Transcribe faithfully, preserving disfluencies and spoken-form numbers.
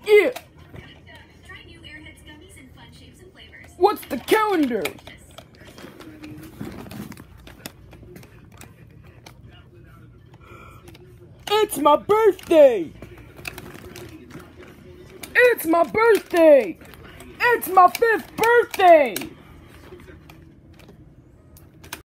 Yeah. Try new Airheads gummies in fun shapes and flavors. What's the calendar? It's my birthday! It's my birthday! It's my fifth birthday!